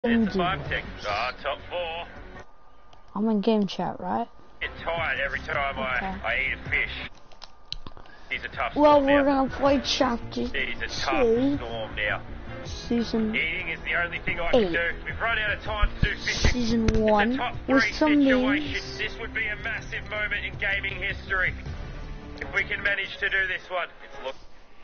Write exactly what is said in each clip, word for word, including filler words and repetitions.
It's a five tick. Ah, top four. I'm in game chat, right? Get tired every time okay. I, I eat a fish. He's a tough well, storm we're now. gonna play chapter He's a tough two. storm now. Season Eating is the only thing I eight. can do. We've run out of time to do fishing. Season one. It's a top With three some situation. names. This would be a massive moment in gaming history. If we can manage to do this one. It's look.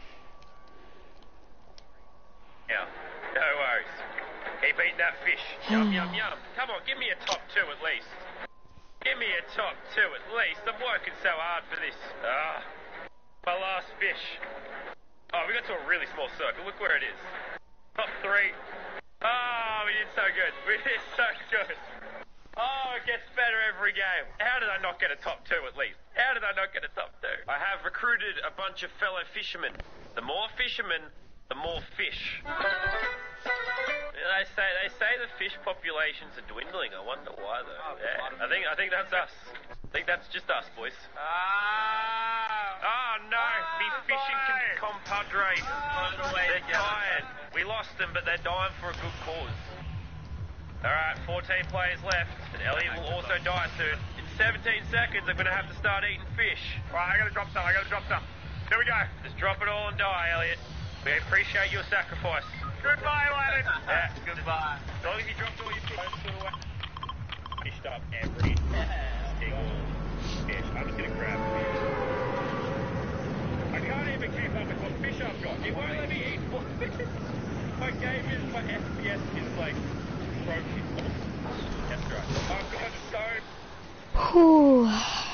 Yeah. No worries. Keep eating that fish. Yum, yum, yum. Come on, give me a top two at least. Give me a top two at least. I'm working so hard for this. Ah, my last fish. Oh, we got to a really small circle. Look where it is. Top three. Oh, we did so good. We did so good. Oh, it gets better every game. How did I not get a top two at least? How did I not get a top two? I have recruited a bunch of fellow fishermen. The more fishermen, the more fish. They say they say the fish populations are dwindling. I wonder why though. Yeah, I think I think that's us. I think that's just us, boys. Ah! Oh no! Me fishing compadres. They're dying. We lost them, but they're dying for a good cause. All right, fourteen players left, and Elliot will also die soon. In seventeen seconds, I'm gonna have to start eating fish. All right, I gotta drop some. I gotta drop some. Here we go. Just drop it all and die, Elliot. We appreciate your sacrifice. Goodbye, Lennon. Yeah, goodbye. As long as you dropped all your fish, away. Fished up every single fish. I'm just gonna grab fish. I can't even keep up with what fish I've got. It won't let me eat more fish. My game is, my F P S is like broken. That's right. I've got so... Whew.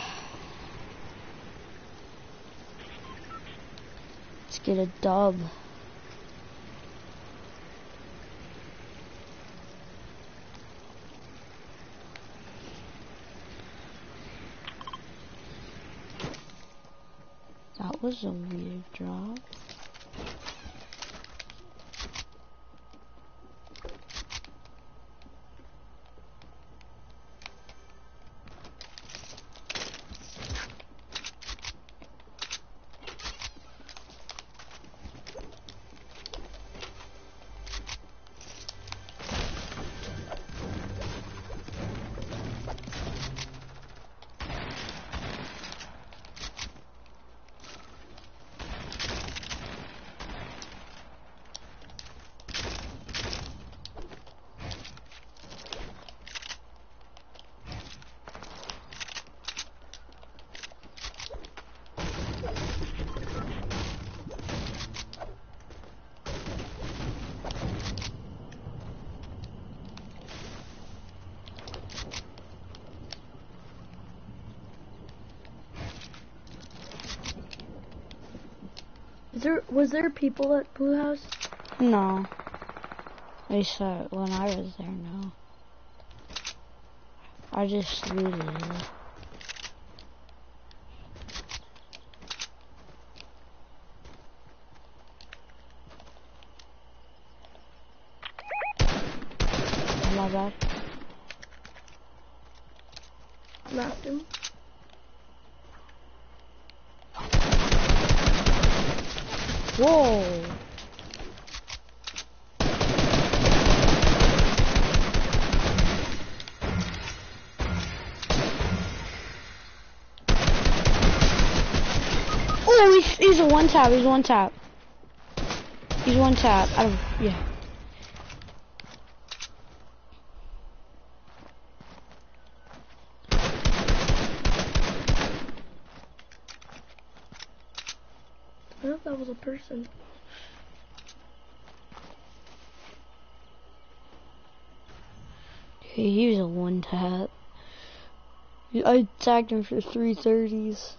Let's get a dub. That was a weird drop. Is there, was there people at Blue House? No. They said when I was there, no. I just looted it. My bad. Knocked him. Whoa! Oh, he's, he's a one tap. He's one tap. He's one tap. I don't. Yeah. I thought that was a person. He was a one tap. I tagged him for three thirties.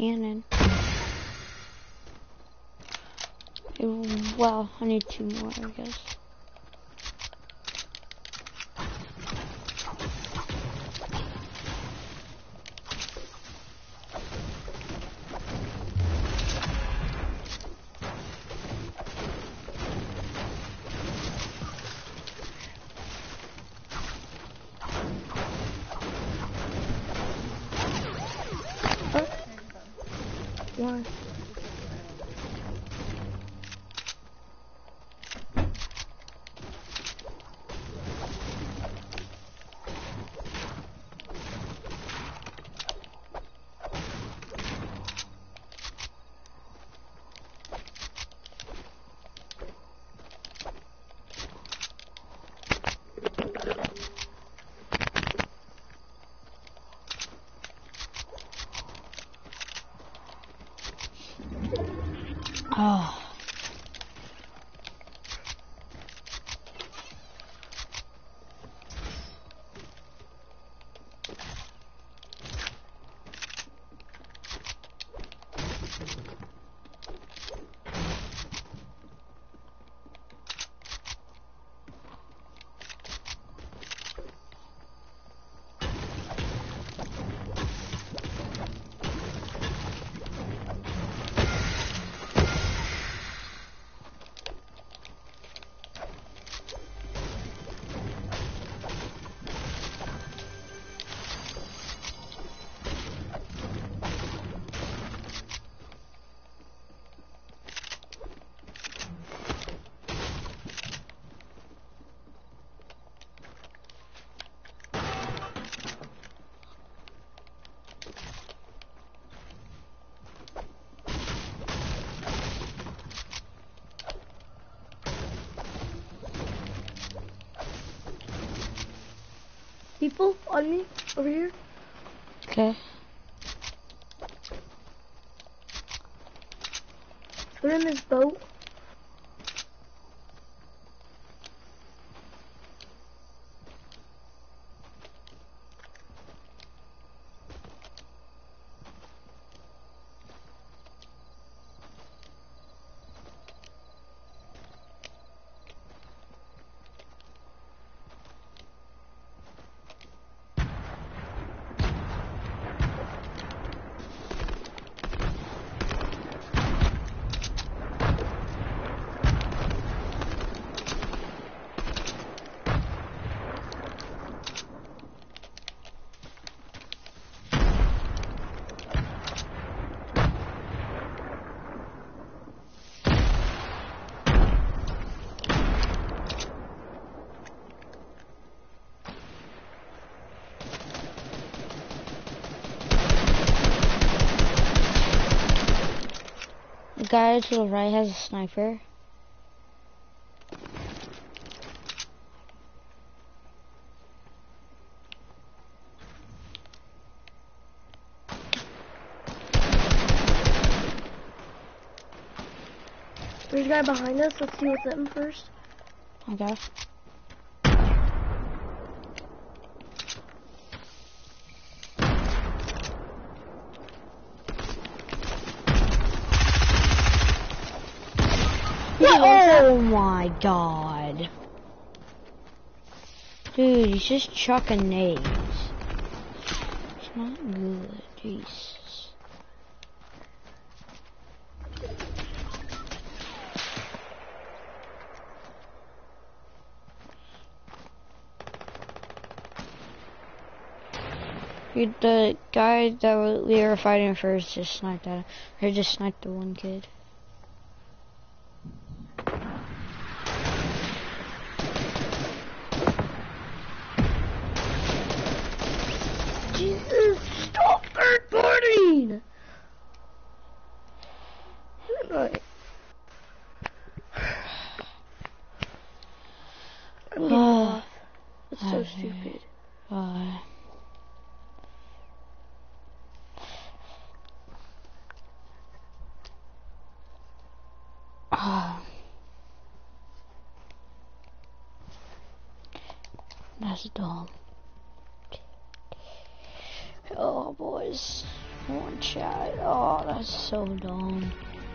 cannon. Well, I need two more, I guess. Why? Oh. People on me over here. Okay. They're in this boat. The guy to the right has a sniper. There's a guy behind us. Let's see what's in first. Okay. Oh my god. Dude, he's just chucking nades. It's not good. Jesus. Dude, the guy that we were fighting first just sniped at him. Or just sniped the one kid. Jesus, stop third partying! Right. I'm getting off. That's so stupid. Uh, uh, that's dumb. Oh, boys. One shot. Oh, that's so dumb.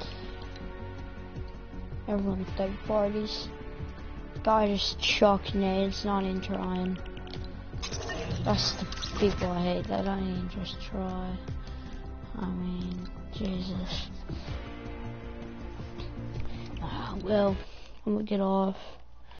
Everyone third parties. Guy just chucking it. It's not even trying. That's the people I hate. That don't even just try. I mean, Jesus. Ah, well, I'm gonna get off.